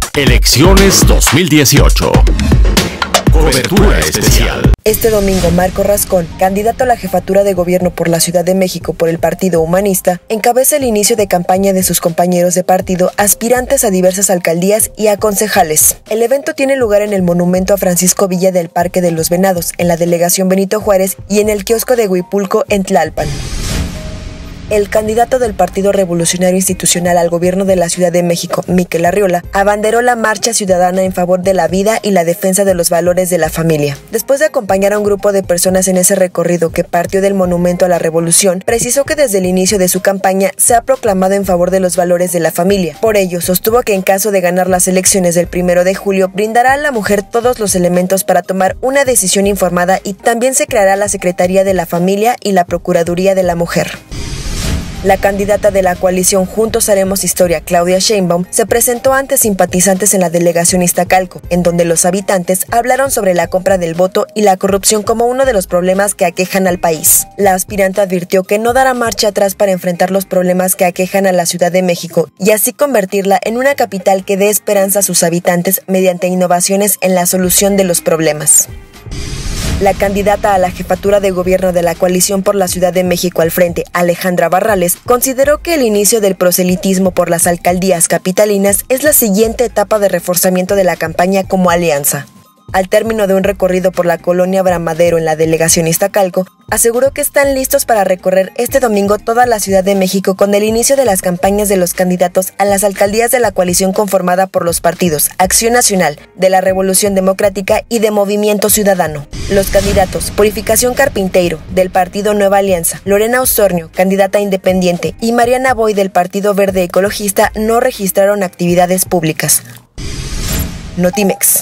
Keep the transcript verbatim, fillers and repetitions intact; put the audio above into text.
Elecciones dos mil dieciocho. Cobertura especial. Este domingo, Marco Rascón, candidato a la jefatura de gobierno por la Ciudad de México por el Partido Humanista, encabeza el inicio de campaña de sus compañeros de partido, aspirantes a diversas alcaldías y a concejales. El evento tiene lugar en el monumento a Francisco Villa del Parque de los Venados, en la delegación Benito Juárez y en el kiosco de Huipulco, en Tlalpan. El candidato del Partido Revolucionario Institucional al gobierno de la Ciudad de México, Miquel Arriola, abanderó la marcha ciudadana en favor de la vida y la defensa de los valores de la familia. Después de acompañar a un grupo de personas en ese recorrido que partió del Monumento a la Revolución, precisó que desde el inicio de su campaña se ha proclamado en favor de los valores de la familia. Por ello, sostuvo que en caso de ganar las elecciones del primero de julio, brindará a la mujer todos los elementos para tomar una decisión informada y también se creará la Secretaría de la Familia y la Procuraduría de la Mujer. La candidata de la coalición Juntos Haremos Historia, Claudia Sheinbaum, se presentó ante simpatizantes en la delegación Iztacalco, en donde los habitantes hablaron sobre la compra del voto y la corrupción como uno de los problemas que aquejan al país. La aspirante advirtió que no dará marcha atrás para enfrentar los problemas que aquejan a la Ciudad de México y así convertirla en una capital que dé esperanza a sus habitantes mediante innovaciones en la solución de los problemas. La candidata a la jefatura de gobierno de la coalición por la Ciudad de México al frente, Alejandra Barrales, consideró que el inicio del proselitismo por las alcaldías capitalinas es la siguiente etapa de reforzamiento de la campaña como alianza. Al término de un recorrido por la colonia Bramadero en la delegación Iztacalco, aseguró que están listos para recorrer este domingo toda la Ciudad de México con el inicio de las campañas de los candidatos a las alcaldías de la coalición conformada por los partidos Acción Nacional, de la Revolución Democrática y de Movimiento Ciudadano. Los candidatos Purificación Carpinteiro, del Partido Nueva Alianza, Lorena Osornio, candidata independiente, y Mariana Boy, del Partido Verde Ecologista, no registraron actividades públicas. Notimex.